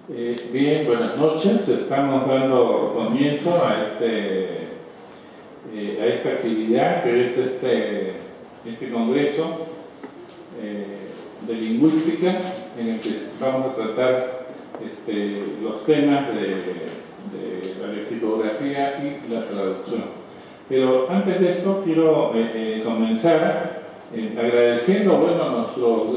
Bien, buenas noches. Estamos dando comienzo a esta actividad que es este congreso de lingüística, en el que vamos a tratar los temas de la lexicografía y la traducción. Pero antes de esto quiero comenzar agradeciendo a nuestros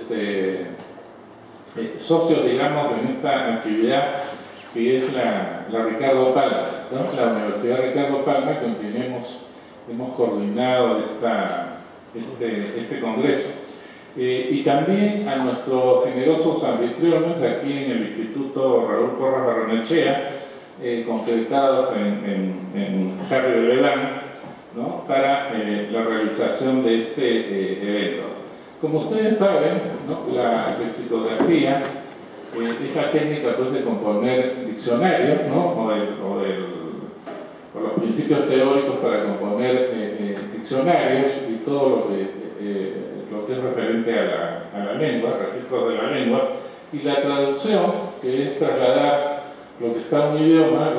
socios, digamos, en esta actividad, que es la Ricardo Palma, ¿no? La Universidad Ricardo Palma, con quien hemos coordinado este congreso. Y también a nuestros generosos anfitriones aquí en el Instituto Raúl Porras Barrenechea, concretados en Harry de Belán, ¿no? Para la realización de este evento. Como ustedes saben, ¿no? La lexicografía es la técnica, pues, de componer diccionarios, ¿no? o los principios teóricos para componer diccionarios y todo lo que es referente a la lengua, registros de la lengua, y la traducción, que es trasladar lo que está en un idioma,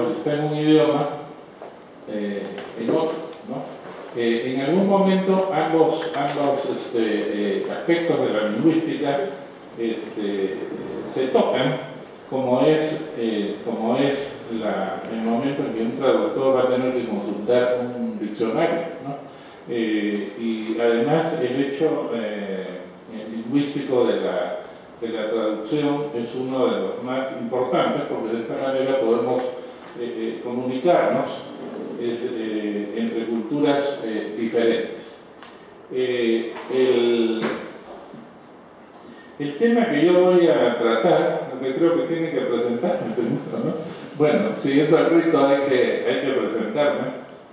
en otro, ¿no? En algún momento ambos aspectos de la lingüística se tocan, como es el momento en que un traductor va a tener que consultar un diccionario, ¿no? Y además el hecho lingüístico de la traducción es uno de los más importantes, porque de esta manera podemos comunicarnos entre culturas diferentes. El tema que yo voy a tratar, lo que creo que tiene que presentarme, ¿no? Bueno, si es al rito hay que presentarme.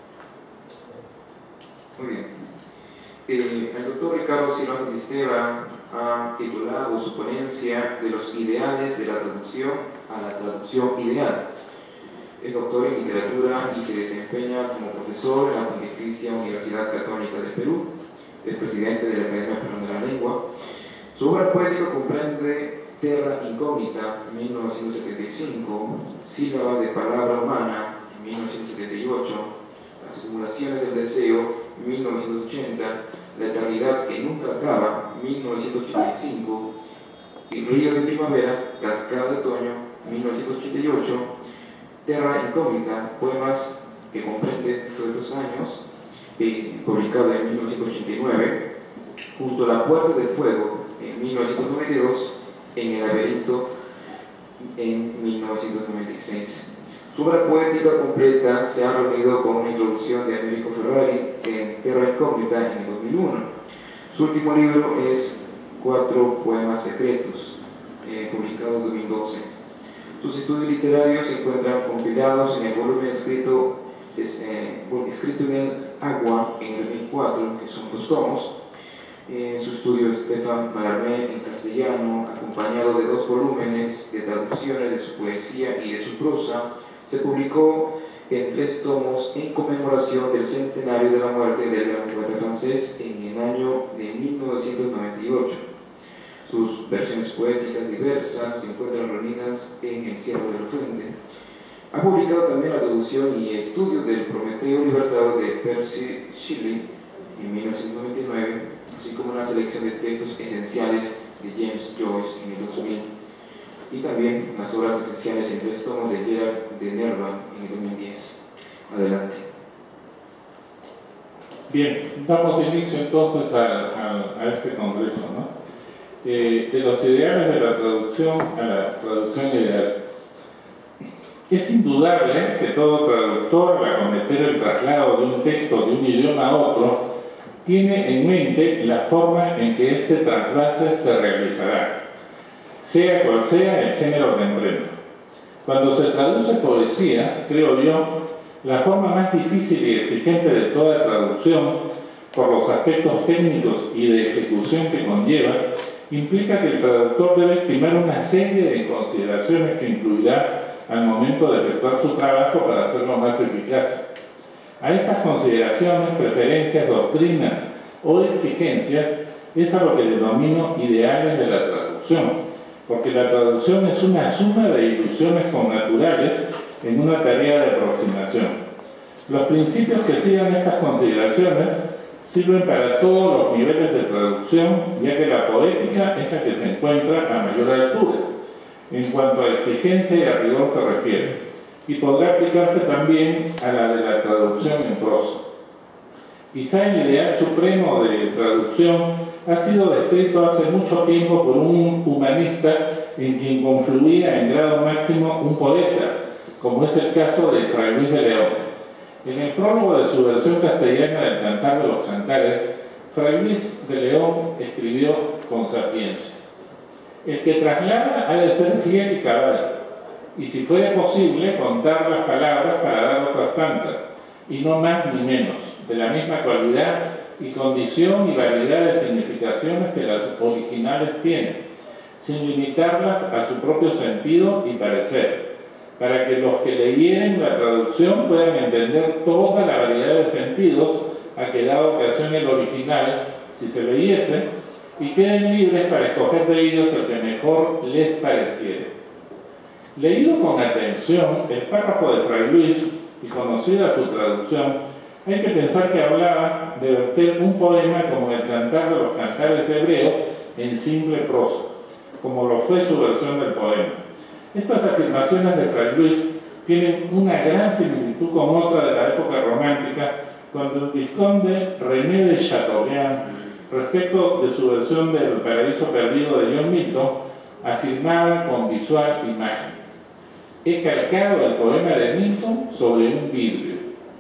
Muy bien. El doctor Ricardo Silva Santisteban ha titulado su ponencia de los ideales de la traducción a la traducción ideal. Es doctor en literatura y se desempeña como profesor en la Pontificia Universidad Católica del Perú. Es presidente de la Academia Peruana de la Lengua. Su obra poética comprende Terra Incógnita, 1975, Sílabas de Palabra Humana, 1978, Las Simulaciones del Deseo, 1980, La Eternidad que Nunca Acaba, 1985, y Río de Primavera, Cascada de Otoño, 1988, Terra Incógnita, poemas que comprende todos estos años, publicado en 1989, junto a La Puerta del Fuego, en 1992, en El Laberinto, en 1996. Su obra poética completa se ha reunido con una introducción de Américo Ferrari en Terra Incógnita en el 2001. Su último libro es 4 poemas secretos, publicado en 2012. Sus estudios literarios se encuentran compilados en el volumen escrito en el Agua en el 2004, que son 2 tomos. Su estudio Estefan Mallarmé en castellano, acompañado de 2 volúmenes de traducciones de su poesía y de su prosa, se publicó en 3 tomos en conmemoración del centenario de la muerte del gran poeta francés en el año de 1998. Sus versiones poéticas diversas se encuentran reunidas en El Cielo de la Fuente. Ha publicado también la traducción y estudio del Prometeo Libertado de Percy Shelley en 1999, así como una selección de textos esenciales de James Joyce en el 2000, y también las obras esenciales en 3 tomos de Gerard de Nerva en el 2010. Adelante. Bien, damos inicio entonces a este congreso, ¿no? De los ideales de la traducción a la traducción ideal. Es indudable que todo traductor, al acometer el traslado de un texto de un idioma a otro, tiene en mente la forma en que este trasvase se realizará, sea cual sea el género que emprenda. Cuando se traduce poesía, creo yo, la forma más difícil y exigente de toda traducción, por los aspectos técnicos y de ejecución que conlleva, implica que el traductor debe estimar una serie de consideraciones que incluirá al momento de efectuar su trabajo para hacerlo más eficaz. A estas consideraciones, preferencias, doctrinas o exigencias es a lo que denomino ideales de la traducción, porque la traducción es una suma de ilusiones connaturales en una tarea de aproximación. Los principios que sigan estas consideraciones sirven para todos los niveles de traducción, ya que la poética es la que se encuentra a mayor altura, en cuanto a exigencia y a rigor se refiere, y podrá aplicarse también a la de la traducción en prosa. Quizá el ideal supremo de traducción ha sido descrito hace mucho tiempo por un humanista en quien confluía en grado máximo un poeta, como es el caso de Fray Luis de León. En el prólogo de su versión castellana del Cantar de los Cantares, Fray Luis de León escribió con sapiencia: el que traslada ha de ser fiel y cabal, y si fuera posible contar las palabras para dar otras tantas, y no más ni menos, de la misma cualidad y condición y variedad de significaciones que las originales tienen, sin limitarlas a su propio sentido y parecer, para que los que leyeren la traducción puedan entender toda la variedad de sentidos a que da ocasión el original, si se leyese, y queden libres para escoger de ellos el que mejor les pareciere. Leído con atención el párrafo de Fray Luis y conocida su traducción, hay que pensar que hablaba de verter un poema como el Cantar de los Cantares hebreo en simple prosa, como lo fue su versión del poema. Estas afirmaciones de Fray Luis tienen una gran similitud con otra de la época romántica, cuando el vizconde René de Chateaubriand, respecto de su versión del Paraíso Perdido de John Milton, afirmaba con visual imagen: he calcado el poema de Milton sobre un vidrio.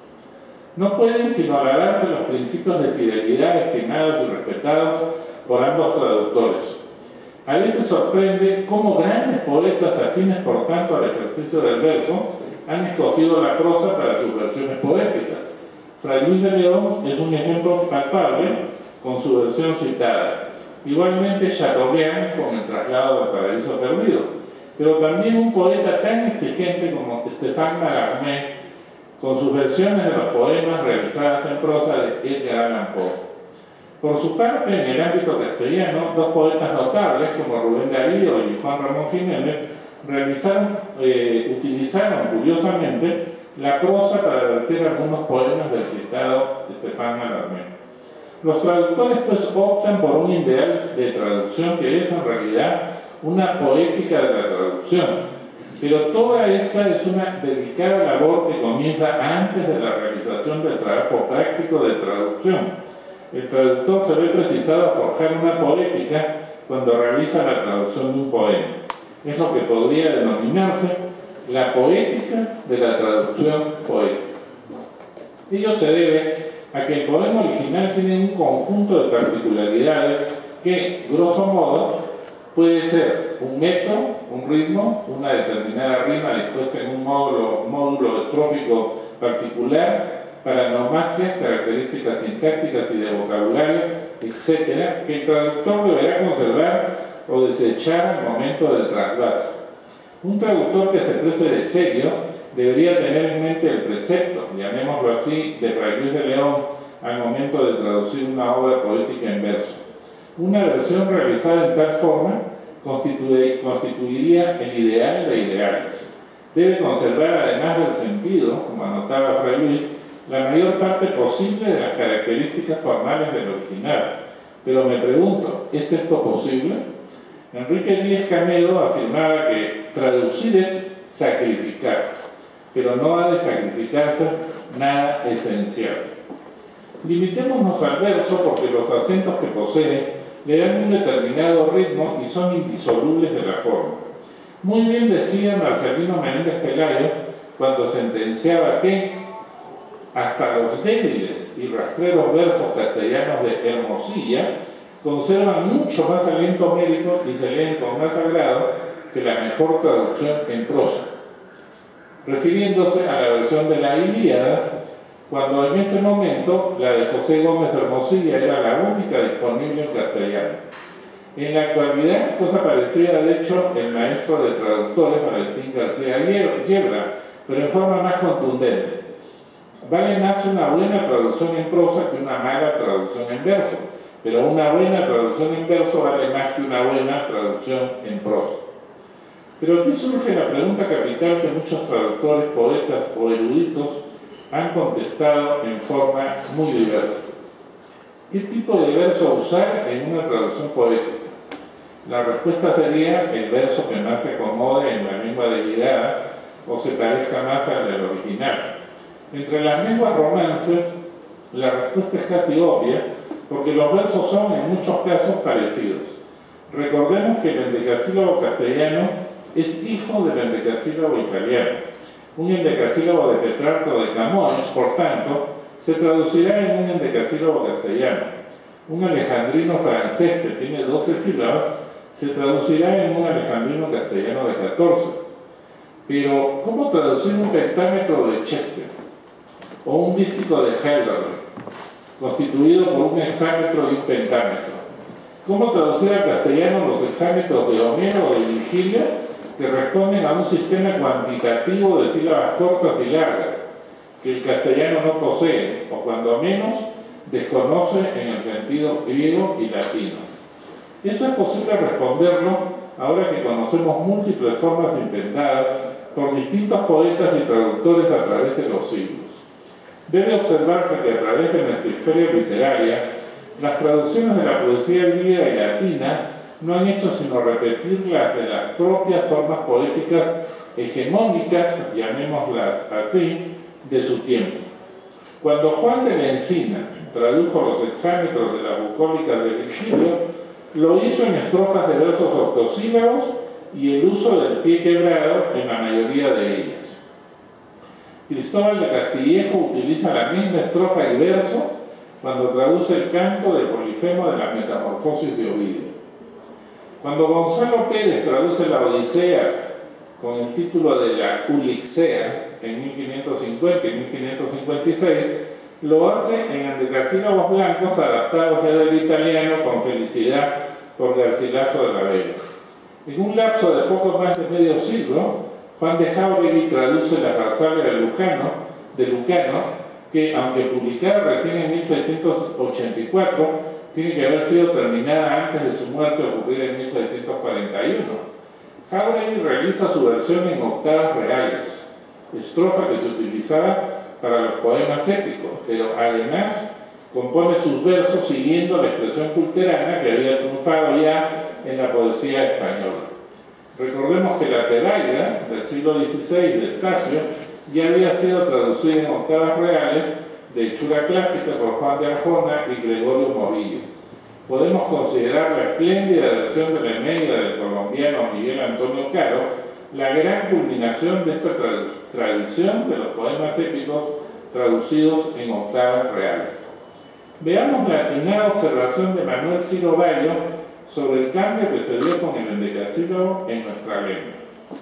No pueden sino alabarse los principios de fidelidad estimados y respetados por ambos traductores. A veces sorprende cómo grandes poetas afines por tanto al ejercicio del verso han escogido la prosa para sus versiones poéticas. Fray Luis de León es un ejemplo palpable con su versión citada. Igualmente Chateaubriand con el traslado del Paraíso Perdido. Pero también un poeta tan exigente como Stéphane Mallarmé con sus versiones de los poemas realizadas en prosa de Edgar Allan Poe. Por su parte, en el ámbito castellano, dos poetas notables como Rubén Darío y Juan Ramón Jiménez utilizaron curiosamente la prosa para verter algunos poemas del citado Stéphane Mallarmé. Los traductores pues optan por un ideal de traducción que es en realidad una poética de la traducción, pero toda esta es una delicada labor que comienza antes de la realización del trabajo práctico de traducción. El traductor se ve precisado a forjar una poética cuando realiza la traducción de un poema. Es lo que podría denominarse la poética de la traducción poética. Ello se debe a que el poema original tiene un conjunto de particularidades que, grosso modo, puede ser un metro, un ritmo, una determinada rima dispuesta en un módulo estrófico particular, paranomacias, características sintácticas y de vocabulario, etc., que el traductor deberá conservar o desechar al momento del trasvase. Un traductor que se precie de serio debería tener en mente el precepto, llamémoslo así, de Fray Luis de León al momento de traducir una obra poética en verso. Una versión realizada en tal forma constituiría el ideal de ideales. Debe conservar, además del sentido, como anotaba Fray Luis, la mayor parte posible de las características formales del original. Pero me pregunto, ¿es esto posible? Enrique Díez Canedo afirmaba que traducir es sacrificar, pero no ha de sacrificarse nada esencial. Limitémonos al verso porque los acentos que posee le dan un determinado ritmo y son indisolubles de la forma. Muy bien decía Marcelino Menéndez Pelayo cuando sentenciaba que hasta los débiles y rastreros versos castellanos de Hermosilla conservan mucho más aliento médico y se leen con más agrado que la mejor traducción en prosa, refiriéndose a la versión de la Ilíada, cuando en ese momento la de José Gómez Hermosilla era la única disponible en castellano. En la actualidad, cosa parecida de hecho el maestro de traductores Valentín García Yebra, pero en forma más contundente. Vale más una buena traducción en prosa que una mala traducción en verso, pero una buena traducción en verso vale más que una buena traducción en prosa. Pero aquí surge la pregunta capital que muchos traductores, poetas o eruditos han contestado en forma muy diversa. ¿Qué tipo de verso usar en una traducción poética? La respuesta sería el verso que más se acomode en la lengua delegada o se parezca más al del original. Entre las lenguas romances, la respuesta es casi obvia, porque los versos son en muchos casos parecidos. Recordemos que el endecasílabo castellano es hijo del endecasílabo italiano. Un endecasílabo de Petrarca o de Camões, por tanto, se traducirá en un endecasílabo castellano. Un alejandrino francés que tiene 12 sílabas se traducirá en un alejandrino castellano de 14. Pero, ¿cómo traducir un pentámetro de Shakespeare o un dístico de Heidelberg, constituido por un hexámetro y un pentámetro? ¿Cómo traducir al castellano los hexámetros de Homero o de Virgilio, que responden a un sistema cuantitativo de sílabas cortas y largas, que el castellano no posee, o cuando menos desconoce en el sentido griego y latino? Eso es posible responderlo ahora que conocemos múltiples formas intentadas por distintos poetas y traductores a través de los siglos. Debe observarse que a través de nuestra historia literaria, las traducciones de la poesía griega y latina no han hecho sino repetir las de las propias formas poéticas hegemónicas, llamémoslas así, de su tiempo. Cuando Juan de la Encina tradujo los hexámetros de las bucólicas de Virgilio, lo hizo en estrofas de versos octosílabos y el uso del pie quebrado en la mayoría de ellas. Cristóbal de Castillejo utiliza la misma estrofa y verso cuando traduce el canto de Polifemo de las Metamorfosis de Ovidio. Cuando Gonzalo Pérez traduce la Odisea con el título de la Ulixea en 1550 y 1556, lo hace en endecasílabos blancos adaptados ya del italiano con Felicidad por Garcilaso de la Vega. En un lapso de poco más de medio siglo, Juan de Jáuregui traduce la Farsalia de Lucano, que aunque publicada recién en 1684, tiene que haber sido terminada antes de su muerte ocurrida en 1641. Jáuregui realiza su versión en octavas reales, estrofa que se utilizaba para los poemas épicos, pero además compone sus versos siguiendo la expresión culterana que había triunfado ya en la poesía española. Recordemos que la Tebaida del siglo XVI de Estacio ya había sido traducida en octavas reales de hechura clásica por Juan de Arjona y Gregorio Morillo. Podemos considerar la espléndida versión de la Eneida del colombiano Miguel Antonio Caro la gran culminación de esta tradición de los poemas épicos traducidos en octavas reales. Veamos la atinada observación de Manuel Ciro Bayo sobre el cambio que se dio con el endecasílabo en nuestra lengua.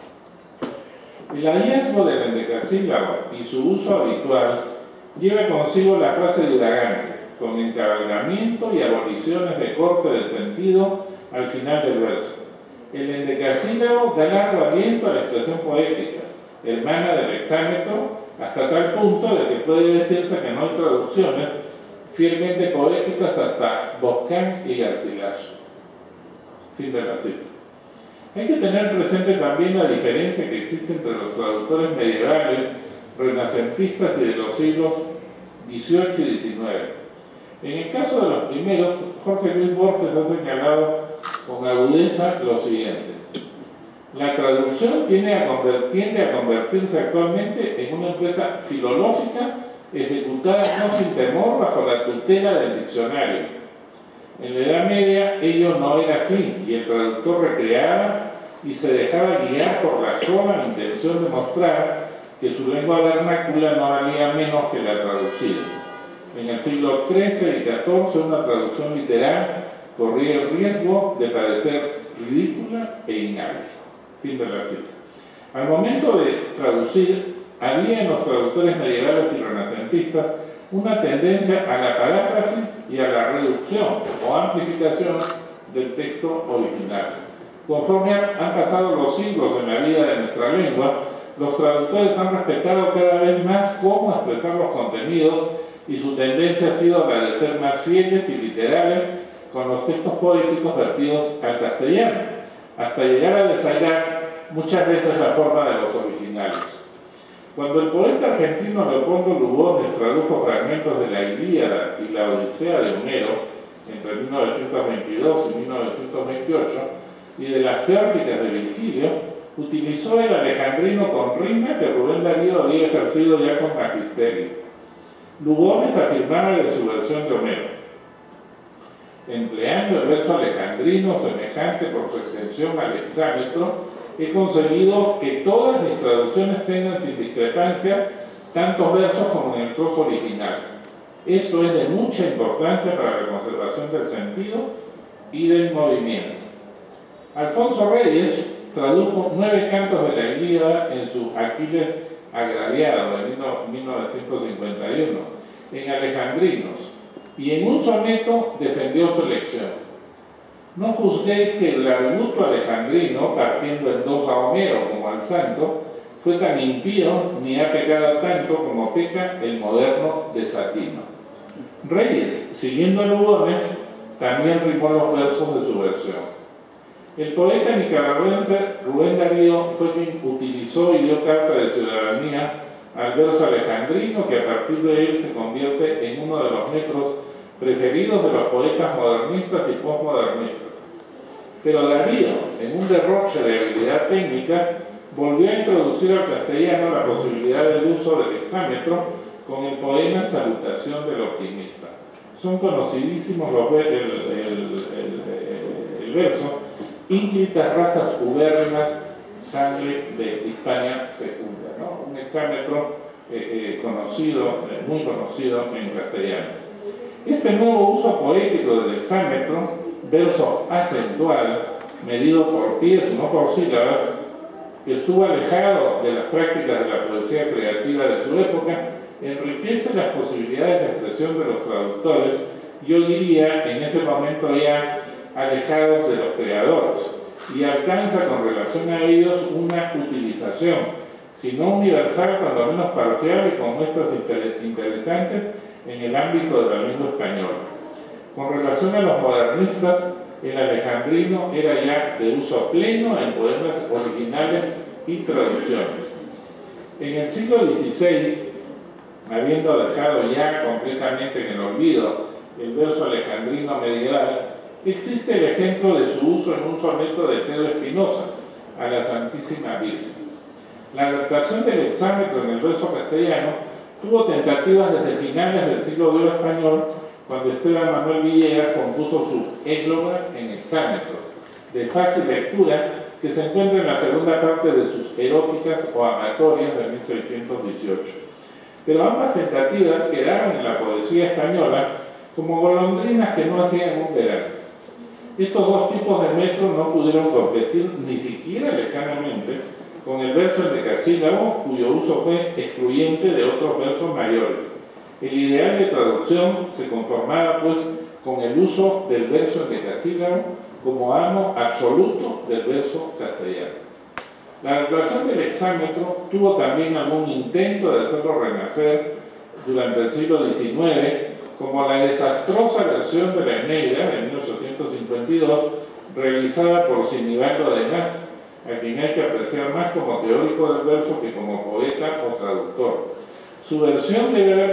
El hallazgo del endecasílabo y su uso habitual lleva consigo la frase divagante, con encabalgamiento y aboliciones de corte del sentido al final del verso. El endecasílabo da largo aliento a la expresión poética, hermana del hexámetro, hasta tal punto de que puede decirse que no hay traducciones fielmente poéticas hasta Boscán y Garcilaso. Fin de la cita. Hay que tener presente también la diferencia que existe entre los traductores medievales, renacentistas y de los siglos XVIII y XIX. En el caso de los primeros, Jorge Luis Borges ha señalado con agudeza lo siguiente: la traducción tiende a convertirse actualmente en una empresa filológica ejecutada no sin temor bajo la tutela del diccionario. En la Edad Media ello no era así, y el traductor recreaba y se dejaba guiar por la sola intención de mostrar que su lengua vernácula no valía menos que la traducida. En el siglo XIII y XIV una traducción literal corría el riesgo de parecer ridícula e inhábil. Fin de la cita. Al momento de traducir, había en los traductores medievales y renacentistas una tendencia a la paráfrasis y a la reducción o amplificación del texto original. Conforme han pasado los siglos en la vida de nuestra lengua, los traductores han respetado cada vez más cómo expresar los contenidos y su tendencia ha sido la de ser más fieles y literales con los textos poéticos vertidos al castellano, hasta llegar a desafiar muchas veces la forma de los originales. Cuando el poeta argentino Leopoldo Lugones tradujo fragmentos de la Ilíada y la Odisea de Homero entre 1922 y 1928 y de las Geórgicas de Virgilio, utilizó el alejandrino con rima que Rubén Darío había ejercido ya con magisterio. Lugones afirmaba de su versión de Homero: empleando el verso alejandrino semejante por su extensión al hexámetro, he conseguido que todas mis traducciones tengan sin discrepancia tantos versos como en el trozo original. Esto es de mucha importancia para la conservación del sentido y del movimiento. Alfonso Reyes tradujo 9 cantos de la Ilíada en su Aquiles agraviado de 1951 en alejandrinos, y en un soneto defendió su elección. No juzguéis que el arguto alejandrino, partiendo en 2 a Homero como al santo, fue tan impío ni ha pecado tanto como peca el moderno desatino. Reyes, siguiendo a Lugones, también rimó los versos de su versión. El poeta nicaragüense Rubén Darío fue quien utilizó y dio carta de ciudadanía al verso alejandrino, que a partir de él se convierte en uno de los metros preferidos de los poetas modernistas y postmodernistas. Pero Darío, en un derroche de habilidad técnica, volvió a introducir al castellano la posibilidad del uso del hexámetro con el poema Salutación del Optimista. Son conocidísimos el verso: ínclitas razas ubérrimas, sangre de Hispania fecunda, ¿no? Un hexámetro muy conocido en castellano. Este nuevo uso poético del hexámetro, verso acentual, medido por pies, no por sílabas, que estuvo alejado de las prácticas de la poesía creativa de su época, enriquece las posibilidades de expresión de los traductores, yo diría en ese momento ya alejados de los creadores, y alcanza con relación a ellos una utilización, si no universal, cuando menos parcial, y con muestras interesantes en el ámbito de la lengua española. Con relación a los modernistas, el alejandrino era ya de uso pleno en poemas originales y traducciones. En el siglo XVI, habiendo dejado ya completamente en el olvido el verso alejandrino medieval, existe el ejemplo de su uso en un soneto de Pedro Espinosa, a la Santísima Virgen. La adaptación del hexámetro en el verso castellano tuvo tentativas desde finales del siglo de oro español, cuando Esteban Manuel Villegas compuso su égloga en hexámetro, de fácil lectura, que se encuentra en la segunda parte de sus eróticas o amatorias de 1618. Pero ambas tentativas quedaron en la poesía española como golondrinas que no hacían un verano. Estos dos tipos de metros no pudieron competir ni siquiera lejanamente con el verso endecasílabo, cuyo uso fue excluyente de otros versos mayores. El ideal de traducción se conformaba pues con el uso del verso endecasílabo como amo absoluto del verso castellano. La adaptación del hexámetro tuvo también algún intento de hacerlo renacer durante el siglo XIX, como la desastrosa versión de la Eneida de 1852, realizada por Sinibaldo de Mas, a quien hay que apreciar más como teórico del verso que como poeta o traductor. Su versión debe haber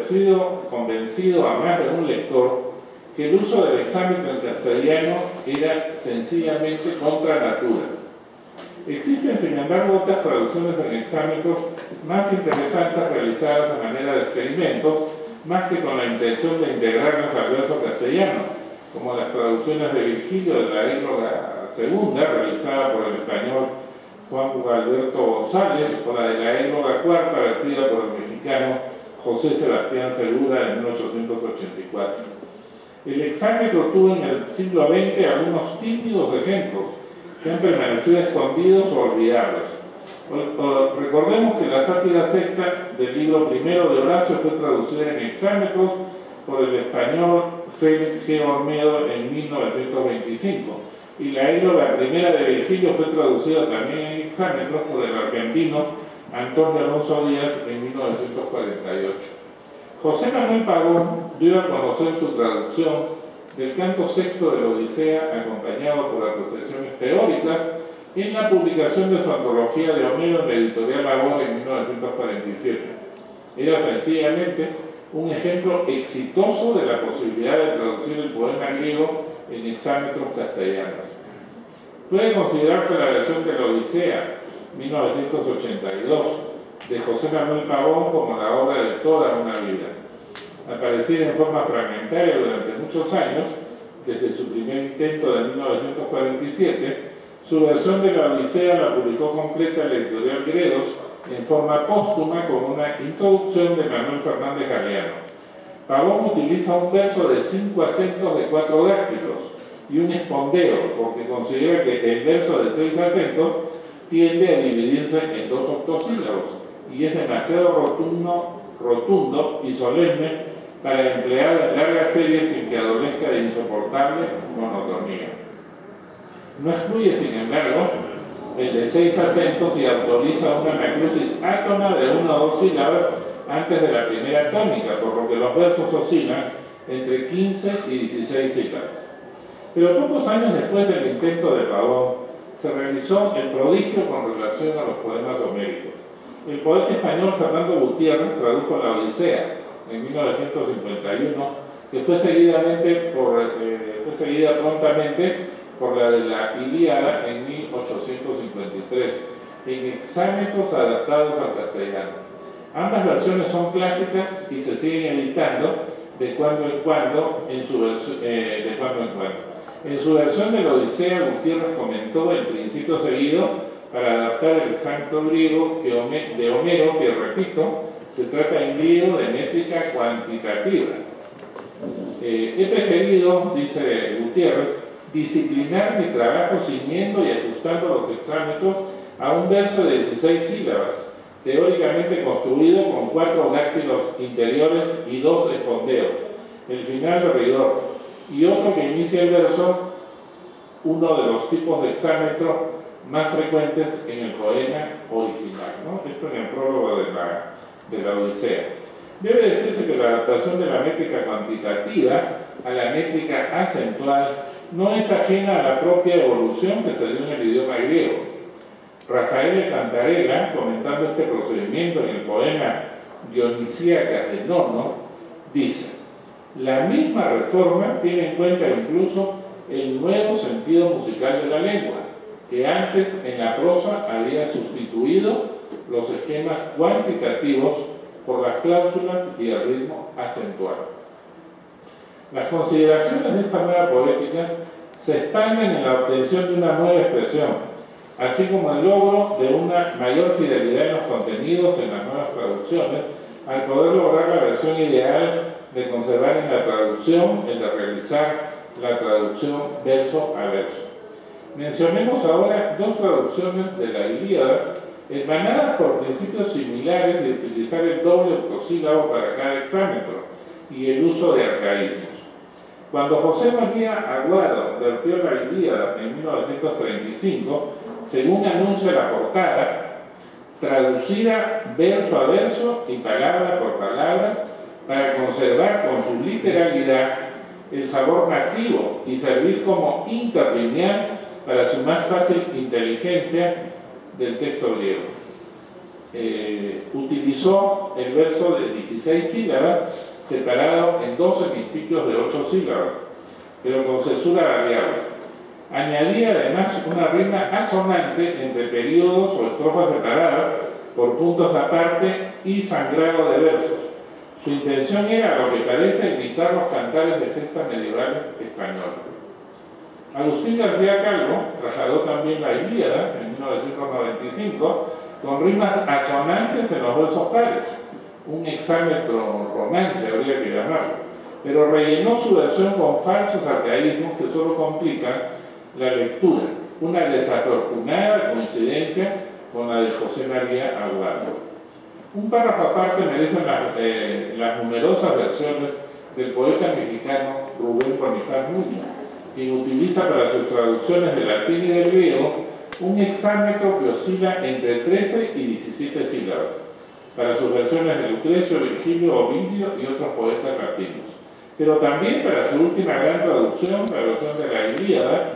convencido a más de un lector que el uso del hexámetro en castellano era sencillamente contra natura. Existen, sin embargo, otras traducciones en hexámetros más interesantes realizadas de manera de experimentos, más que con la intención de integrarlas al verso castellano, como las traducciones de Virgilio de la égloga segunda, realizada por el español Juan Alberto González, o la de la égloga cuarta, vertida por el mexicano José Sebastián Segura en 1884. El hexámetro tuvo en el siglo XX algunos tímidos ejemplos que han permanecido escondidos o olvidados. Recordemos que la sátira secta del libro primero de Horacio fue traducida en hexámetros por el español Félix G. Olmedo en 1925, y la égloga primera de Virgilio fue traducida también en hexámetros por el argentino Antonio Alonso Díaz en 1948. José Manuel Pavón dio a conocer su traducción del canto sexto de la Odisea, acompañado por apreciaciones teóricas, en la publicación de su antología de Homero en la editorial Labor en 1947. Era sencillamente un ejemplo exitoso de la posibilidad de traducir el poema griego en hexámetros castellanos. Puede considerarse la versión de la Odisea, 1982, de José Manuel Pavón como la obra de toda una vida. Aparecida en forma fragmentaria durante muchos años, desde su primer intento de 1947, su versión de la Odisea la publicó completa la editorial Gredos en forma póstuma con una introducción de Manuel Fernández Galeano. Pavón utiliza un verso de 5 acentos de 4 dáctilos y un espondeo, porque considera que el verso de 6 acentos tiende a dividirse en 2 octosílabos y es demasiado rotundo y solemne para emplear en largas series sin que adolezca de insoportable monotonía. No excluye, sin embargo, el de 6 acentos y autoriza una macrucis átona de 1 o 2 sílabas antes de la primera tónica, por lo que los versos oscilan entre 15 y 16 sílabas. Pero pocos años después del intento de Pavón, se realizó el prodigio con relación a los poemas homéricos. El poeta español Fernando Gutiérrez tradujo la Odisea en 1951, que fue seguida prontamente por la de la Ilíada en 1853, en hexámetros adaptados al castellano. Ambas versiones son clásicas y se siguen editando de cuando en cuando en su versión de la Odisea, Gutiérrez comentó el principio seguido para adaptar el hexámetro griego de Homero, que, repito, se trata en griego de métrica cuantitativa. He preferido, dice Gutiérrez, disciplinar mi trabajo ciñendo y ajustando los hexámetros a un verso de 16 sílabas, teóricamente construido con 4 dáctilos interiores y 2 espondeos, el final de rigor, y otro que inicia el verso, uno de los tipos de hexámetro más frecuentes en el poema original, ¿no? Esto en el prólogo de la Odisea. Debe decirse que la adaptación de la métrica cuantitativa a la métrica acentual no es ajena a la propia evolución que se dio en el idioma griego. Rafael de Cantarella, comentando este procedimiento en el poema Dionisíacas de Nono, dice: la misma reforma tiene en cuenta incluso el nuevo sentido musical de la lengua, que antes en la prosa había sustituido los esquemas cuantitativos por las cláusulas y el ritmo acentuado. Las consideraciones de esta nueva poética se expanden en la obtención de una nueva expresión, así como el logro de una mayor fidelidad en los contenidos en las nuevas traducciones, al poder lograr la versión ideal de conservar en la traducción el de realizar la traducción verso a verso. Mencionemos ahora 2 traducciones de la Ilíada, emanadas por principios similares de utilizar el doble octosílabo para cada hexámetro y el uso de arcaísmos. Cuando José María Aguado vertió la Ilíada en 1935, según anuncia la portada, traducida verso a verso y palabra por palabra, para conservar con su literalidad el sabor nativo y servir como interlineal para su más fácil inteligencia del texto griego. Utilizó el verso de 16 sílabas separado en 2 hemistiquios de 8 sílabas, pero con cesura variable. Añadía además una rima asonante entre periodos o estrofas separadas por puntos aparte y sangrado de versos. Su intención era, a lo que parece, imitar los cantares de gestas medievales españoles. Agustín García Calvo trasladó también la Ilíada en 1995 con rimas asonantes en los versos pares, un hexámetro romance habría que llamarlo, pero rellenó su versión con falsos arcaísmos que solo complican la lectura, una desafortunada coincidencia con la de José María Aguado. Un párrafo aparte merecen las numerosas versiones del poeta mexicano Rubén Bonifaz Núñez, quien utiliza para sus traducciones del latín y del griego un hexámetro que oscila entre 13 y 17 sílabas. para sus versiones de Lucrecio, Virgilio, Ovidio y otros poetas latinos, pero también para su última gran traducción, la versión de la Ilíada,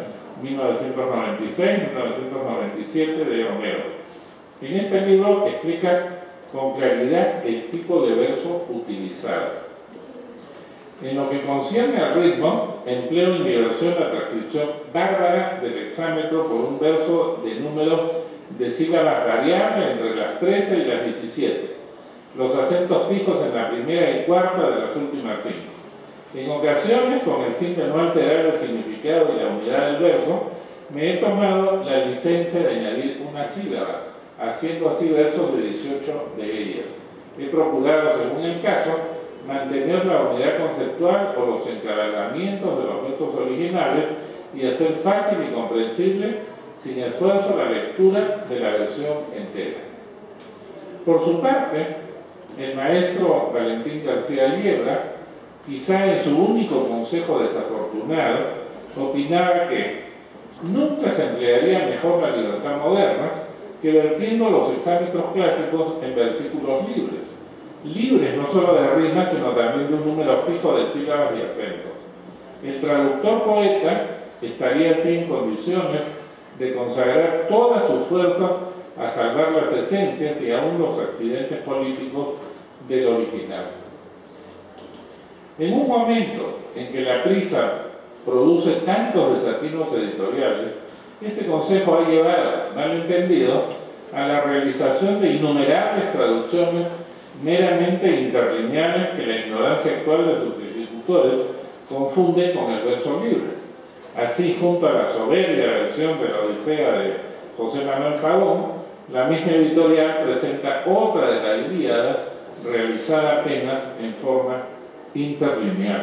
1996-1997 de Homero. En este libro explica con claridad el tipo de verso utilizado. En lo que concierne al ritmo, empleo en mi versión la transcripción bárbara del hexámetro por un verso de números de sílabas variables entre las 13 y las 17, los acentos fijos en la primera y cuarta de las últimas 5. En ocasiones, con el fin de no alterar el significado y la unidad del verso, me he tomado la licencia de añadir una sílaba, haciendo así versos de 18 de ellas. He procurado, según el caso, mantener la unidad conceptual o los encabalgamientos de los versos originales y hacer fácil y comprensible, sin esfuerzo, la lectura de la versión entera. Por su parte, el maestro Valentín García Liebra, quizá en su único consejo desafortunado, opinaba que nunca se emplearía mejor la libertad moderna que vertiendo los hexámetros clásicos en versículos libres no solo de rimas, sino también de un número fijo de sílabas y acentos. El traductor poeta estaría así en condiciones de consagrar todas sus fuerzas a salvar las esencias y aún los accidentes políticos del original. En un momento en que la prisa produce tantos desatinos editoriales, este consejo ha llevado, mal entendido, a la realización de innumerables traducciones meramente interlineales que la ignorancia actual de sus ejecutores confunde con el verso libre. Así, junto a la soberbia versión de la Odisea de José Manuel Pavón, la misma editorial presenta otra de la Ilíada realizada apenas en forma interlineal.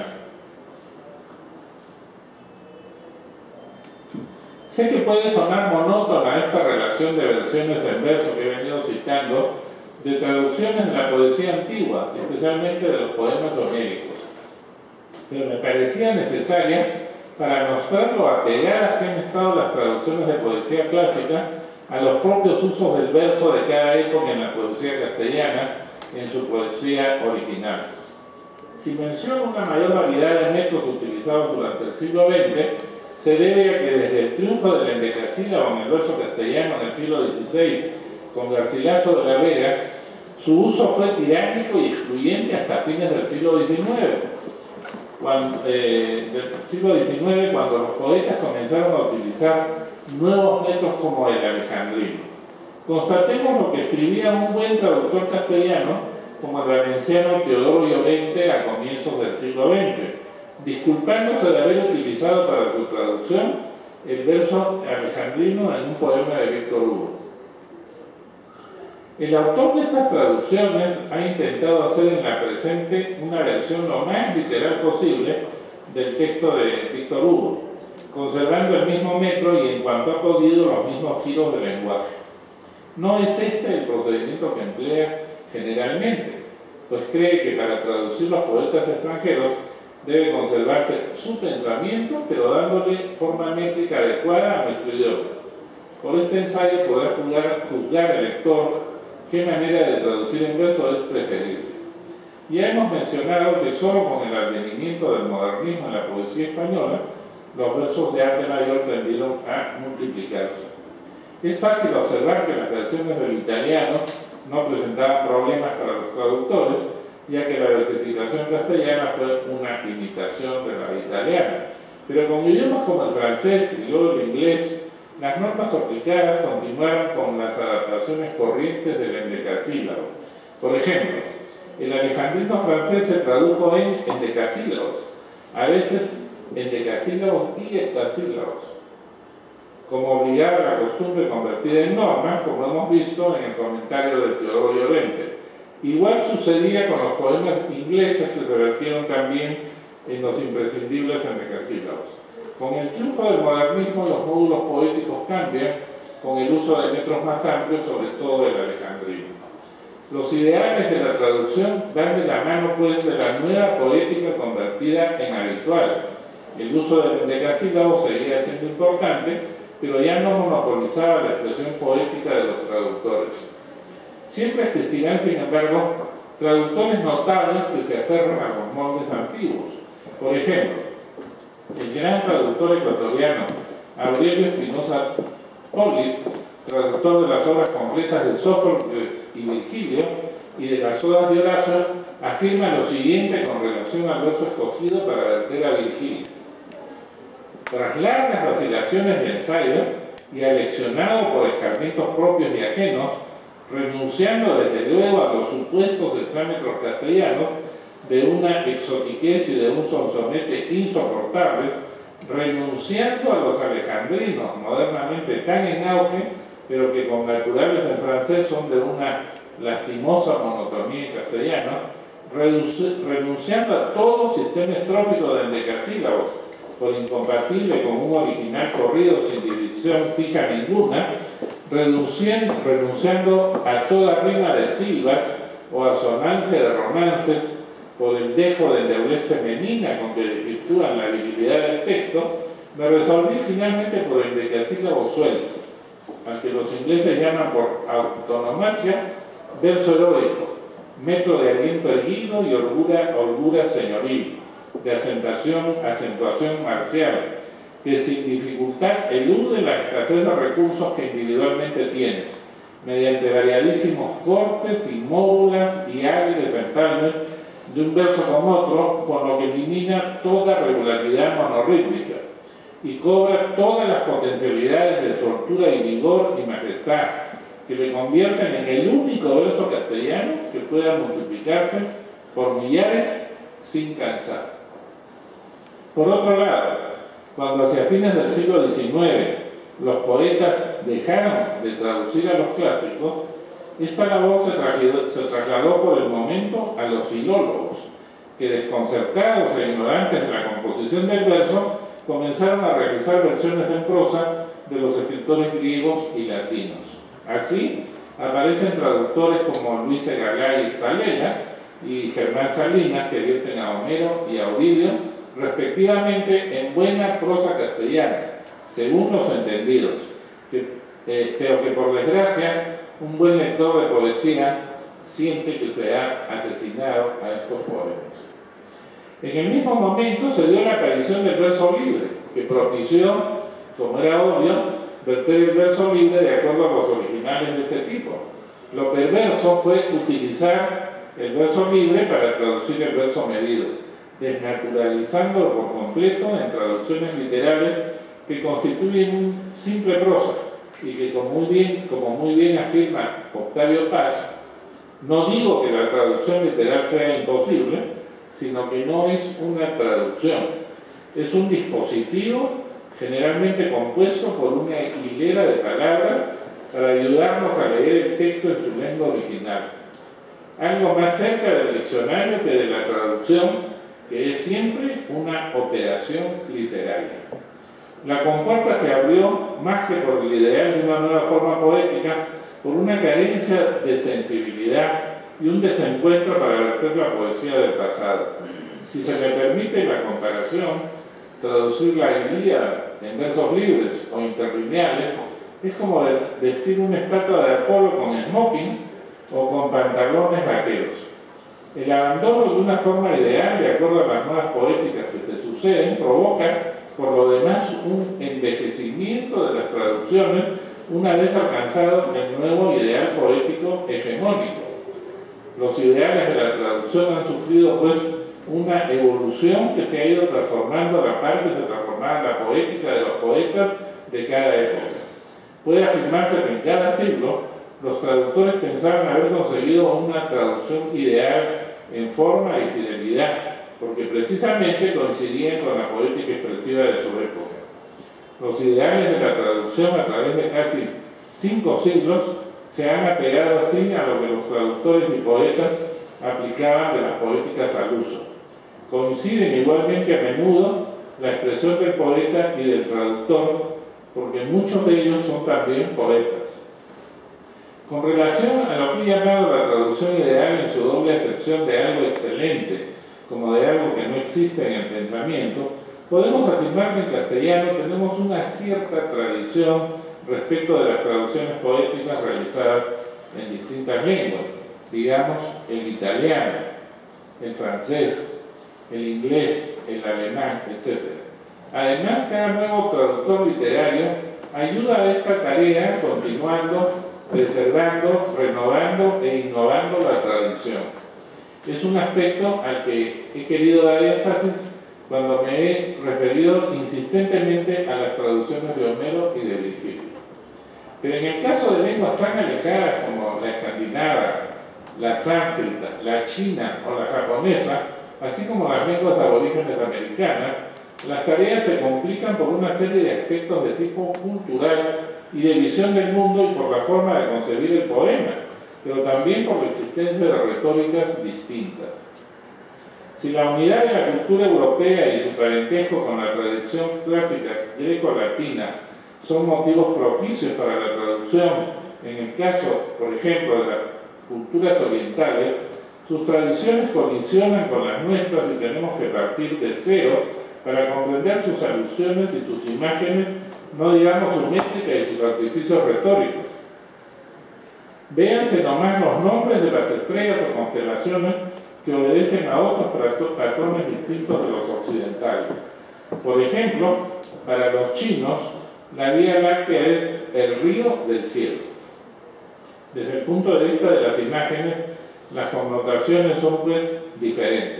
Sé que puede sonar monótona esta relación de versiones en verso que he venido citando de traducciones de la poesía antigua, especialmente de los poemas homéricos, pero me parecía necesaria para mostrar lo apegadas que han estado las traducciones de poesía clásica a los propios usos del verso de cada época en la poesía castellana en su poesía original. Si menciono una mayor variedad de métodos utilizados durante el siglo XX, se debe a que desde el triunfo del endecasílabo en el verso castellano en el siglo XVI con Garcilaso de la Vega, su uso fue tiránico y excluyente hasta fines del siglo XIX. Cuando los poetas comenzaron a utilizar nuevos métodos como el alejandrino. Constatemos lo que escribía un buen traductor castellano como el valenciano Teodoro Llorente a comienzos del siglo XX, disculpándose de haber utilizado para su traducción el verso alejandrino en un poema de Víctor Hugo. El autor de estas traducciones ha intentado hacer en la presente una versión lo más literal posible del texto de Víctor Hugo, conservando el mismo metro y en cuanto ha podido los mismos giros del lenguaje. No es este el procedimiento que emplea generalmente, pues cree que para traducir los poetas extranjeros debe conservarse su pensamiento, pero dándole forma métrica adecuada a nuestro idioma. Por este ensayo podrá juzgar el lector qué manera de traducir en verso es preferible. Ya hemos mencionado que solo con el advenimiento del modernismo en la poesía española, los versos de arte mayor tendieron a multiplicarse. Es fácil observar que las versiones del italiano no presentaban problemas para los traductores, ya que la versificación castellana fue una imitación de la italiana. Pero con idiomas como el francés y luego el inglés, las normas aplicadas continuaron con las adaptaciones corrientes del endecasílabo. Por ejemplo, el alejandrino francés se tradujo en endecasílabos, a veces endecasílabos y heptasílabos, como obligaba la costumbre convertida en norma, como hemos visto en el comentario de Teodoro Llorente. Igual sucedía con los poemas ingleses que se vertieron también en los imprescindibles endecasílabos. Con el triunfo del modernismo, los módulos poéticos cambian con el uso de metros más amplios, sobre todo el alejandrino. Los ideales de la traducción van de la mano, pues, de la nueva poética convertida en habitual. El uso del endecasílabo seguía siendo importante, pero ya no monopolizaba la expresión poética de los traductores. Siempre existirán, sin embargo, traductores notables que se aferran a los moldes antiguos. Por ejemplo, el gran traductor ecuatoriano Aurelio Espinosa Polit, traductor de las obras completas de Sófocles y Virgilio y de las odas de Horacio, afirma lo siguiente con relación al verso escogido para verter a Virgilio. Tras largas vacilaciones de ensayo y aleccionado por escarmientos propios y ajenos, renunciando desde luego a los supuestos exámetros castellanos de una exotiquez y de un sonsonete insoportables, renunciando a los alejandrinos modernamente tan en auge, pero que con naturales en francés son de una lastimosa monotonía en castellano, renunciando a todo sistema estrófico de endecasílabos, por incompatible con un original corrido sin división fija ninguna, renunciando a toda rima de silbas o asonancia de romances, por el dejo de endeudez femenina con que desvirtúan la virilidad del texto, me resolví finalmente por el endecasílabo suelto, al que los ingleses llaman por autonomacia verso heroico, método de aliento erguido y holgura señoril, de acentuación marcial, que sin dificultad elude la escasez de recursos que individualmente tiene, mediante variadísimos cortes y módulas y hábiles empalmes de un verso con otro, con lo que elimina toda regularidad monorrítmica y cobra todas las potencialidades de soltura y vigor y majestad que le convierten en el único verso castellano que pueda multiplicarse por millares sin cansar. Por otro lado, cuando hacia fines del siglo XIX los poetas dejaron de traducir a los clásicos, esta labor se trasladó por el momento a los filólogos, que desconcertados e ignorantes de la composición del verso, comenzaron a realizar versiones en prosa de los escritores griegos y latinos. Así, aparecen traductores como Luis Segalay Estalella y Germán Salinas, que vierten a Homero y a Ovidio, respectivamente en buena prosa castellana, según los entendidos, pero que por desgracia un buen lector de poesía siente que se ha asesinado a estos poetas. En el mismo momento se dio la aparición del verso libre, que propició, como era obvio, verter el verso libre de acuerdo a los originales de este tipo. Lo perverso fue utilizar el verso libre para traducir el verso medido, desnaturalizándolo por completo en traducciones literales que constituyen un simple prosa y que, como muy bien afirma Octavio Paz, no digo que la traducción literal sea imposible, sino que no es una traducción, es un dispositivo generalmente compuesto por una hilera de palabras para ayudarnos a leer el texto en su lengua original. Algo más cerca del diccionario que de la traducción, que es siempre una operación literaria. La compuerta se abrió, más que por el ideal de una nueva forma poética, por una carencia de sensibilidad y un desencuentro para verter la poesía del pasado. Si se me permite la comparación, traducir la Ilíada en versos libres o interlineales es como vestir una estatua de Apolo con smoking o con pantalones vaqueros. El abandono de una forma ideal, de acuerdo a las nuevas poéticas que se suceden, provoca, por lo demás, un envejecimiento de las traducciones una vez alcanzado el nuevo ideal poético hegemónico. Los ideales de la traducción han sufrido, pues, una evolución que se ha ido transformando a la par que se transformaba la poética de los poetas de cada época. Puede afirmarse que en cada siglo los traductores pensaban haber conseguido una traducción ideal en forma y fidelidad, porque precisamente coincidían con la poética expresiva de su época. Los ideales de la traducción a través de casi 5 siglos se han apegado así a lo que los traductores y poetas aplicaban de las poéticas al uso. Coinciden igualmente a menudo la expresión del poeta y del traductor, porque muchos de ellos son también poetas. Con relación a lo que he llamado la traducción ideal en su doble acepción de algo excelente, como de algo que no existe en el pensamiento, podemos afirmar que en castellano tenemos una cierta tradición respecto de las traducciones poéticas realizadas en distintas lenguas, digamos el italiano, el francés, el inglés, el alemán, etc. Además, cada nuevo traductor literario ayuda a esta tarea continuando, preservando, renovando e innovando la tradición. Es un aspecto al que he querido dar énfasis cuando me he referido insistentemente a las traducciones de Homero y de Virgilio. Pero en el caso de lenguas tan alejadas como la escandinava, la sánscrita, la china o la japonesa, así como las lenguas aborígenes americanas, las tareas se complican por una serie de aspectos de tipo cultural y de visión del mundo y por la forma de concebir el poema, pero también por la existencia de retóricas distintas. Si la unidad de la cultura europea y su parentesco con la tradición clásica greco-latina son motivos propicios para la traducción, en el caso, por ejemplo, de las culturas orientales, sus tradiciones colisionan con las nuestras y tenemos que partir de cero para comprender sus alusiones y sus imágenes, no digamos su métrica y sus artificios retóricos. Véanse nomás los nombres de las estrellas o constelaciones que obedecen a otros patrones distintos de los occidentales. Por ejemplo, para los chinos, la Vía Láctea es el río del cielo. Desde el punto de vista de las imágenes, las connotaciones son pues diferentes.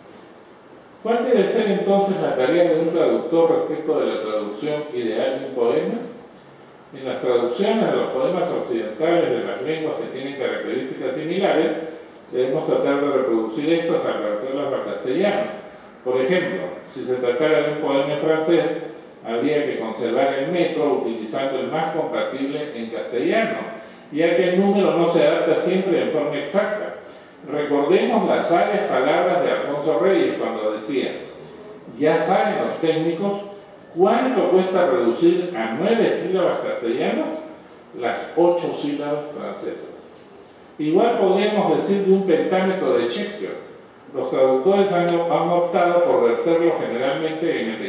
¿Cuál debe ser entonces la tarea de un traductor respecto de la traducción ideal de un poema? En las traducciones de los poemas occidentales de las lenguas que tienen características similares, debemos tratar de reproducir estas al verterlas al castellano. Por ejemplo, si se tratara de un poema en francés, habría que conservar el metro utilizando el más compatible en castellano, ya que el número no se adapta siempre en forma exacta. Recordemos las sabias palabras de Alfonso Reyes cuando decía: ya saben los técnicos cuánto cuesta reducir a 9 sílabas castellanas las 8 sílabas francesas. Igual podríamos decir de un pentámetro de Shakespeare. Los traductores han optado por verterlo generalmente en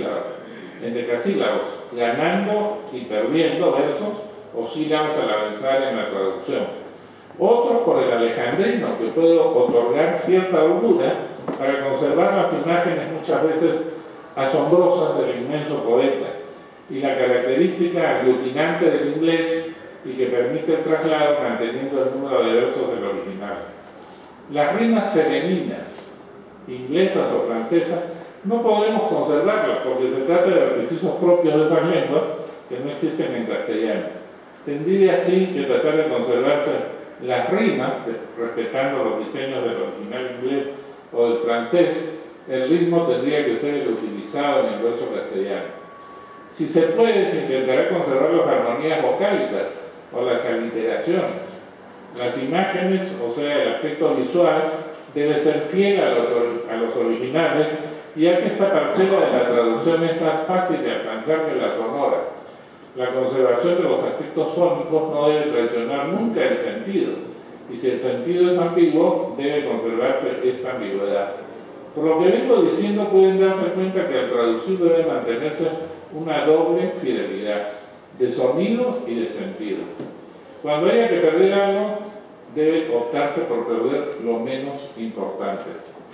decasílabos, ganando y perdiendo versos o sílabas al avanzar en la traducción. Otros por el alejandrino, que puede otorgar cierta holgura para conservar las imágenes muchas veces asombrosas del inmenso poeta, y la característica aglutinante del inglés y que permite el traslado manteniendo el número de versos del original. Las rimas femeninas, inglesas o francesas, no podremos conservarlas porque se trata de artificios propios de esas lenguas que no existen en castellano. Tendría así que tratar de conservarse las rimas, respetando los diseños del original inglés o del francés. El ritmo tendría que ser el utilizado en el verso castellano. Si se puede, se intentará conservar las armonías vocálicas o las aliteraciones. Las imágenes, o sea, el aspecto visual, debe ser fiel a los originales, ya que esta parcela de la traducción es más fácil de alcanzar que la sonora. La conservación de los aspectos sónicos no debe traicionar nunca el sentido, y si el sentido es ambiguo, debe conservarse esta ambigüedad. Por lo que vengo diciendo, pueden darse cuenta que al traducir debe mantenerse una doble fidelidad, de sonido y de sentido. Cuando haya que perder algo, debe optarse por perder lo menos importante.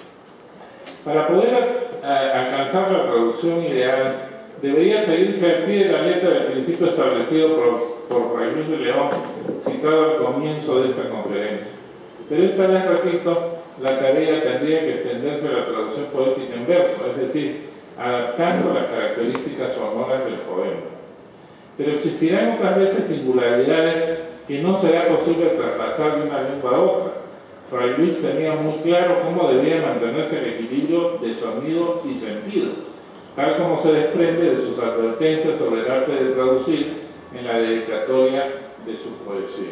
Para poder alcanzar la traducción ideal, debería seguirse al pie de la letra del principio establecido por Fray Luis de León, citado al comienzo de esta conferencia. Pero esta vez, repito, la tarea tendría que extenderse a la traducción poética en verso, es decir, adaptando las características sonoras del poema. Pero existirán otras veces singularidades que no será posible traspasar de una lengua a otra. Fray Luis tenía muy claro cómo debía mantenerse el equilibrio de sonido y sentido, tal como se desprende de sus advertencias sobre el arte de traducir en la dedicatoria de su poesía.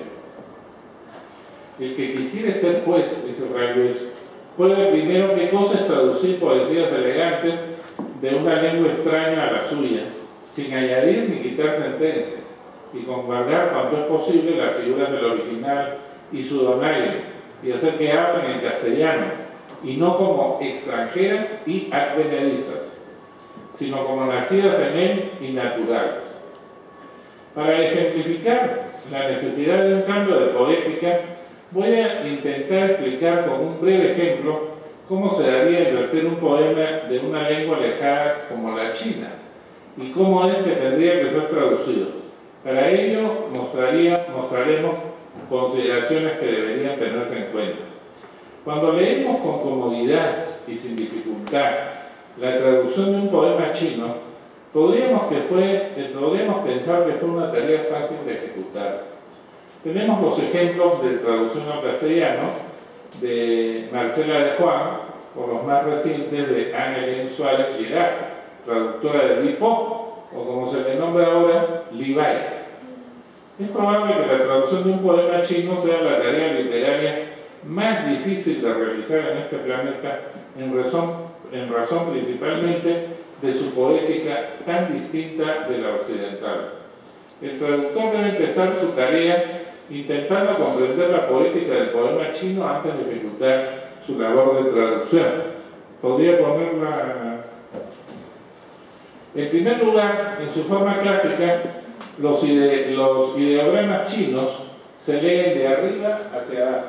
El que quisiera ser juez, dice Fray Luis, puede primero qué cosa es traducir poesías elegantes de una lengua extraña a la suya, sin añadir ni quitar sentencia, y con guardar cuanto es posible las figuras del original y su donaire, y hacer que hablen en castellano, y no como extranjeras y advenedizas, sino como nacidas en él y naturales. Para ejemplificar la necesidad de un cambio de poética, voy a intentar explicar con un breve ejemplo cómo se daría invertir un poema de una lengua alejada como la china y cómo es que tendría que ser traducido. Para ello mostraremos consideraciones que deberían tenerse en cuenta. Cuando leemos con comodidad y sin dificultad la traducción de un poema chino, podríamos pensar que fue una tarea fácil de ejecutar. Tenemos los ejemplos de traducción al castellano de Marcela de Juan, o los más recientes de Anne-Hélène Suárez Girard, traductora de Li Po, o como se le nombra ahora, Li Bai. Es probable que la traducción de un poema chino sea la tarea literaria más difícil de realizar en este planeta, en razón principalmente de su poética tan distinta de la occidental. El traductor debe empezar su tarea intentando comprender la poética del poema chino antes de ejecutar su labor de traducción. Podría ponerla... En primer lugar, en su forma clásica, los ideogramas chinos se leen de arriba hacia abajo.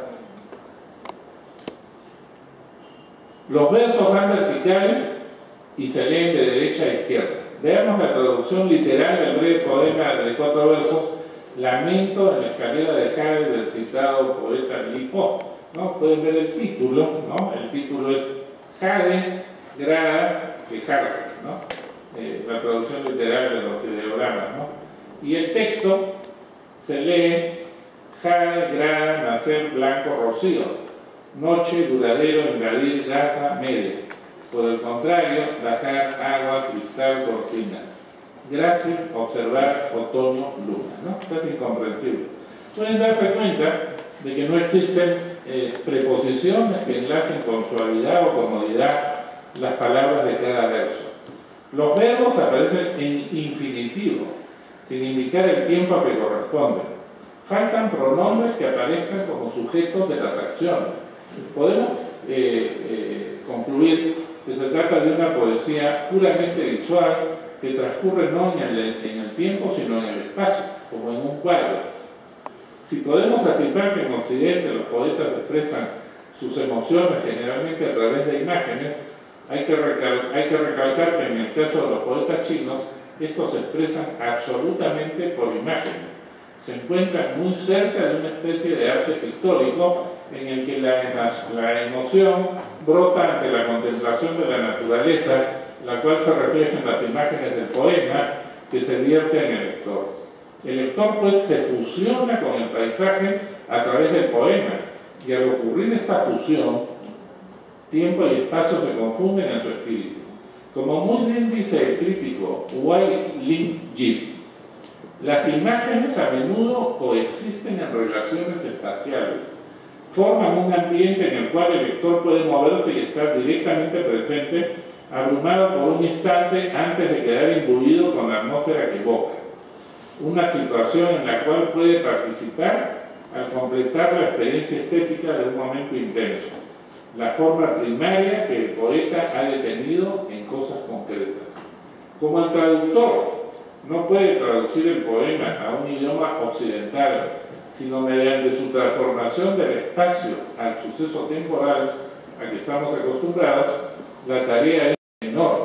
Los versos van verticales y se leen de derecha a izquierda. Veamos la traducción literal del breve poema de 4 versos, Lamento en la escalera de Jade del citado poeta Li Po. ¿No? Pueden ver el título, ¿no? El título es Jade, grada, quejarse, ¿no? La traducción literal de los ideogramas, ¿no? Y el texto se lee Jade, grada, nacer, blanco, rocío, noche, duradero, invadir, gasa, media. Por el contrario, bajar, agua, cristal, cortina. Grácil, observar, otoño, luna, ¿no? Es incomprensible. Pueden darse cuenta de que no existen preposiciones que enlacen con suavidad o comodidad las palabras de cada verso. Los verbos aparecen en infinitivo, sin indicar el tiempo a que corresponden. Faltan pronombres que aparezcan como sujetos de las acciones. Podemos concluir que se trata de una poesía puramente visual que transcurre no en el tiempo, sino en el espacio, como en un cuadro. Si podemos afirmar que en Occidente los poetas expresan sus emociones generalmente a través de imágenes, hay que recalcar que en el caso de los poetas chinos, estos se expresan absolutamente por imágenes. Se encuentran muy cerca de una especie de arte pictórico en el que la emoción brota ante la contemplación de la naturaleza, la cual se refleja en las imágenes del poema que se vierte en el lector. El lector pues se fusiona con el paisaje a través del poema, y al ocurrir esta fusión, tiempo y espacio se confunden en su espíritu. Como muy bien dice el crítico Wai Lin Jip, las imágenes a menudo coexisten en relaciones espaciales, forman un ambiente en el cual el lector puede moverse y estar directamente presente, abrumado por un instante antes de quedar imbuido con la atmósfera que evoca. Una situación en la cual puede participar al completar la experiencia estética de un momento intenso, la forma primaria que el poeta ha detenido en cosas concretas. Como el traductor no puede traducir el poema a un idioma occidental, sino mediante su transformación del espacio al suceso temporal a que estamos acostumbrados, la tarea es enorme.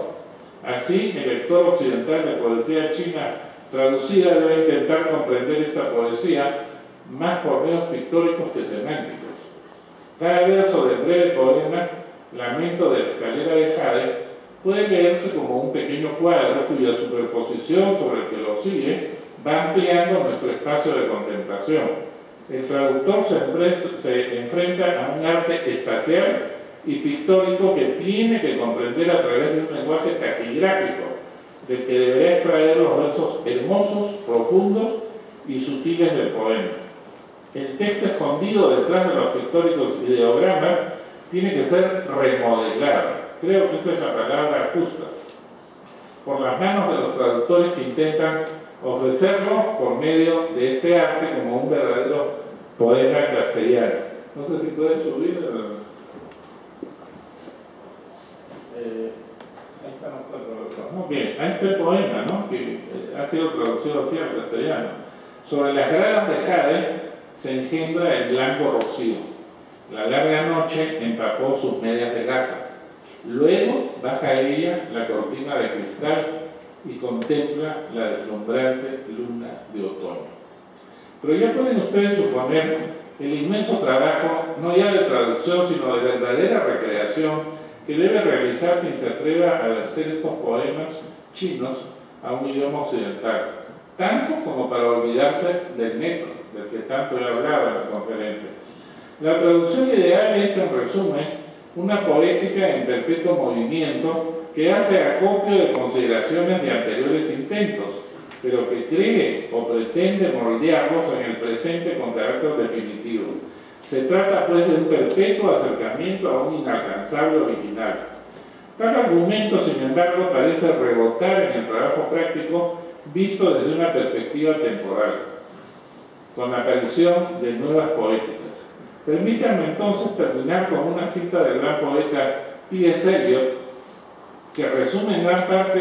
Así, el lector occidental de poesía china traducida debe intentar comprender esta poesía más por medios pictóricos que semánticos. Cada verso del breve poema, Lamento de la escalera de Jade, puede leerse como un pequeño cuadro cuya superposición sobre el que lo sigue va ampliando nuestro espacio de contemplación. El traductor se enfrenta a un arte espacial y pictórico que tiene que comprender a través de un lenguaje taquigráfico, del que deberá extraer los versos hermosos, profundos y sutiles del poema. El texto escondido detrás de los pictóricos ideogramas tiene que ser remodelado. Creo que esa es la palabra justa. Por las manos de los traductores que intentan ofrecerlo por medio de este arte como un verdadero poema castellano. No sé si pueden subir. Ahí están los 4 versos. Bien, a este poema, ¿no? Que ha sido traducido así al castellano. Sobre las gradas de jade se engendra el blanco rocío. La larga noche empapó sus medias de gasa. Luego baja ella la cortina de cristal y contempla la deslumbrante luna de otoño. Pero ya pueden ustedes suponer el inmenso trabajo, no ya de traducción, sino de verdadera recreación que debe realizar quien se atreva a verter estos poemas chinos a un idioma occidental, tanto como para olvidarse del neto, del que tanto he hablado en la conferencia. La traducción ideal es, en resumen, una poética en perpetuo movimiento que hace acopio de consideraciones de anteriores intentos, pero que cree o pretende moldearlos en el presente con carácter definitivo. Se trata pues de un perpetuo acercamiento a un inalcanzable original. Tal argumento, sin embargo, parece rebotar en el trabajo práctico visto desde una perspectiva temporal, con la aparición de nuevas poéticas. Permítanme entonces terminar con una cita del gran poeta T.S. Eliot, que resume en gran parte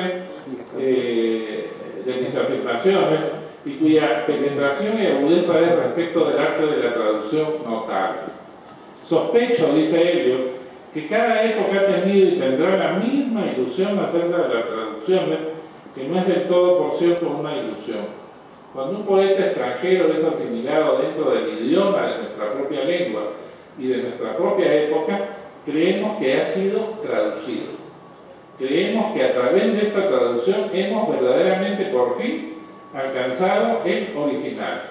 de mis afirmaciones y cuya penetración y agudeza es respecto del arte de la traducción notable. Sospecho, dice Eliot, que cada época ha tenido y tendrá la misma ilusión acerca de las traducciones, que no es del todo, por cierto, una ilusión. Cuando un poeta extranjero es asimilado dentro del idioma de nuestra propia lengua y de nuestra propia época, creemos que ha sido traducido. Creemos que a través de esta traducción hemos verdaderamente por fin alcanzado el original.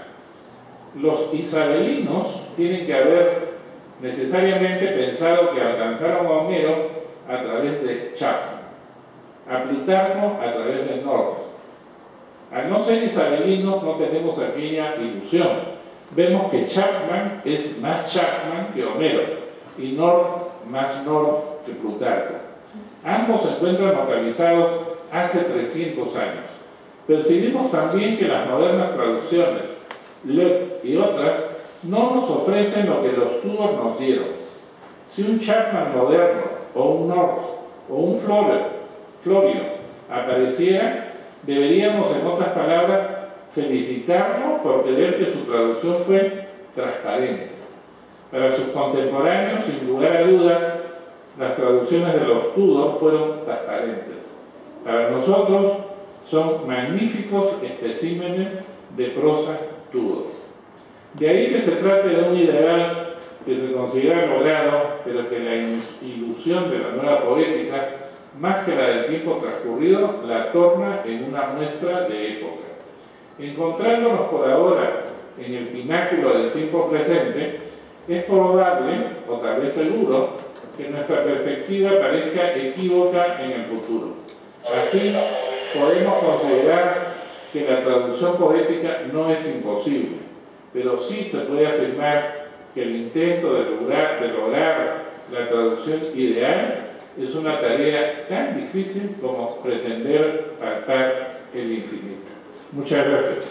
Los isabelinos tienen que haber necesariamente pensado que alcanzaron a Homero a través de Chapman, a Plutarco a través de North. Al no ser isabelinos no tenemos aquella ilusión. Vemos que Chapman es más Chapman que Homero y North más North que Plutarco. Ambos se encuentran localizados hace 300 años. Percibimos también que las modernas traducciones, Loeb y otras, no nos ofrecen lo que los Tudor nos dieron. Si un Chapman moderno, o un North, o un Florio apareciera, deberíamos, en otras palabras, felicitarlo por creer que su traducción fue transparente. Para sus contemporáneos, sin lugar a dudas, las traducciones de los Tudor fueron transparentes. Para nosotros, son magníficos especímenes de prosa Tudor. De ahí que se trate de un ideal que se considera logrado, pero que la ilusión de la nueva poética, más que la del tiempo transcurrido, la torna en una muestra de época. Encontrándonos por ahora en el pináculo del tiempo presente, es probable, o tal vez seguro, que nuestra perspectiva parezca equívoca en el futuro. Así, podemos considerar que la traducción poética no es imposible, pero sí se puede afirmar que el intento de lograr la traducción ideal es una tarea tan difícil como pretender palpar el infinito. Muchas gracias.